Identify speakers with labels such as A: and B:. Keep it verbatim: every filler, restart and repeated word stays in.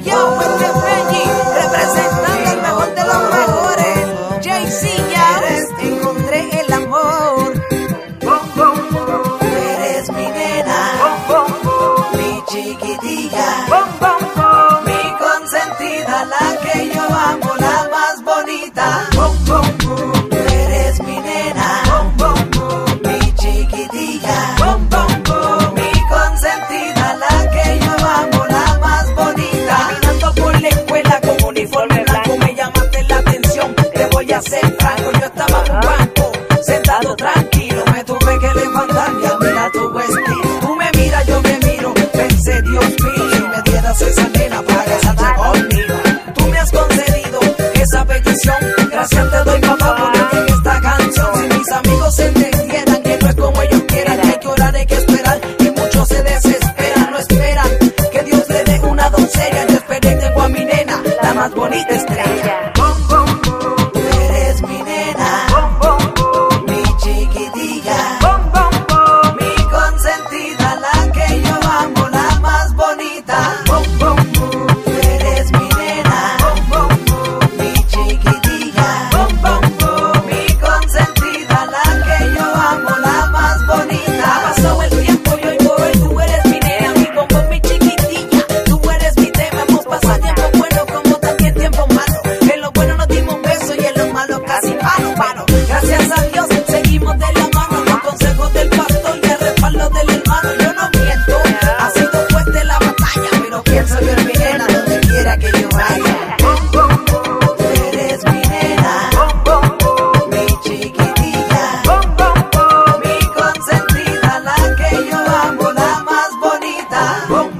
A: Yo, este Benji, representando el mejor de los mejores. Jay-Z, ya encontré el amor. Tú eres mi nena, mi chiquitilla, mi consentida, la que yo amo, la más bonita. Tú eres mi nena, mi chiquitilla, mi consentida, la que yo amo, la más bonita. Caminando por la escuela con uniforme blanco, me llamaste la atención, te voy a hacer franco. Yo estaba en un banco, sentado tranquilo, me tuve que levantar y a mirar tu estilo. Tú me miras, yo me miro, pensé, Dios mío, si me dieras esa nena para casarte conmigo. Tú me has concedido esa petición, gracias te doy, papá, por en esta canción. Si mis amigos se entendieran que no es como ellos quieran, hay que orar, hay que esperar, y muchos se desesperan, no esperan que Dios le dé una doncella. Yo esperé y tengo a mi nena, la más bonita estrella. Tú eres mi nena, mi chiquitilla, mi consentida, la que yo amo, la más bonita. Tú eres mi nena, mi chiquitilla, mi consentida, la que yo amo, la más bonita. Ha pasado el tiempo y hoy por hoy tú eres mi nena, mi bombón, mi chiquitilla. Tú eres mi tema, hemos pasado tiempo bueno como también tiempo malo. En lo bueno nos dimos besos y en lo malo casi palo, palo. Gracias a Dios seguimos de la mano, los consejos del pastor y el respaldo del hermano. Yo no miento, ha sido fuerte la batalla, pero pienso yo en mi nena donde quiera que yo vaya. Tú eres mi nena, mi chiquitilla, mi consentida, la que yo amo, la más bonita.